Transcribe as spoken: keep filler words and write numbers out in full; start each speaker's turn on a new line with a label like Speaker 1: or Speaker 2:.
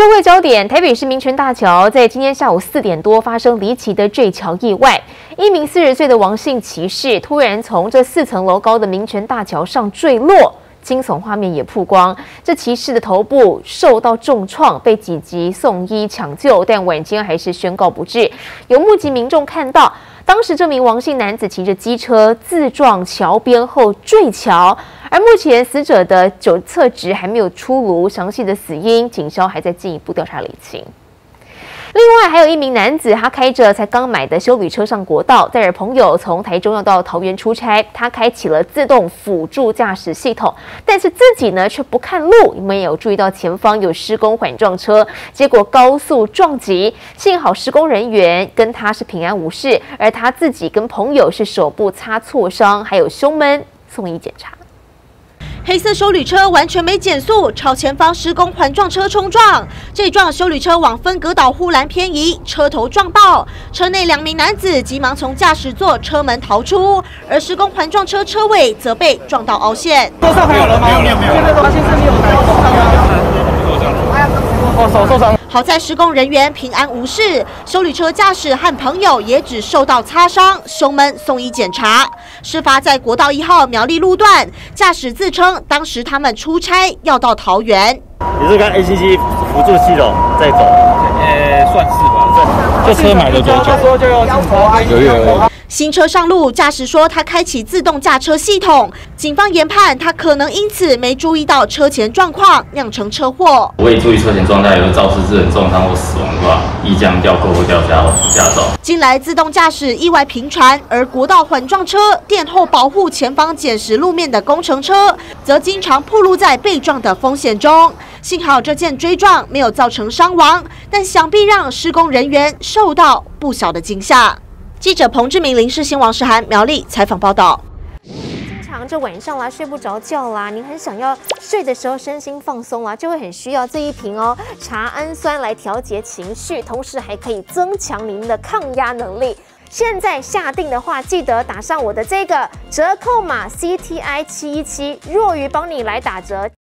Speaker 1: 社会焦点：台北市民权大桥在今天下午四点多发生离奇的坠桥意外，一名四十岁的王姓骑士突然从这四层楼高的民权大桥上坠落。 惊悚画面也曝光，这骑士的头部受到重创，被紧急送医抢救，但晚间还是宣告不治。有目击民众看到，当时这名王姓男子骑着机车自撞桥边后坠桥，而目前死者的检测值还没有出炉，详细的死因，警消还在进一步调查厘清。 另外，还有一名男子，他开着才刚买的休旅车上国道，带着朋友从台中要到桃园出差。他开启了自动辅助驾驶系统，但是自己呢却不看路，没有注意到前方有施工缓撞车，结果高速撞击。幸好施工人员跟他是平安无事，而他自己跟朋友是手部擦挫伤，还有胸闷，送医检查。
Speaker 2: 黑色休旅车完全没减速，朝前方施工环撞车冲撞。这撞休旅车往分隔岛护栏偏移，车头撞爆。车内两名男子急忙从驾驶座车门逃出，而施工环撞车车尾则被撞到凹陷。
Speaker 3: 车上还有人吗？没有没有没有。现在发现是你有人受伤吗？哦，手受伤。
Speaker 2: 好在施工人员平安无事，休旅车驾驶和朋友也只受到擦伤，胸闷送医检查。事发在国道一号苗栗路段，驾驶自称当时他们出差要到桃园。
Speaker 4: 你是看 A C C 辅助系统在走？
Speaker 3: 呃，算是吧。这车买了多久？他说就要警察一个月而已。
Speaker 2: 新车上路，驾驶说他开启自动驾车系统，警方研判他可能因此没注意到车前状况，酿成车祸。
Speaker 5: 未注意车前状态，有肇事致人重伤或死亡的话，依将吊扣或吊销驾照。
Speaker 2: 近来自动驾驶意外频传，而国道缓撞车殿后保护前方捡拾路面的工程车，则经常暴露在被撞的风险中。幸好这件追撞没有造成伤亡，但想必让施工人员受到不小的惊吓。 记者彭志明、林世新、王世涵苗栗采访报道。
Speaker 1: 经常这晚上啦睡不着觉啦，您很想要睡的时候身心放松啦，就会很需要这一瓶哦茶氨酸来调节情绪，同时还可以增强您的抗压能力。现在下定的话，记得打上我的这个折扣码 C T I 七一七，若鱼帮你来打折。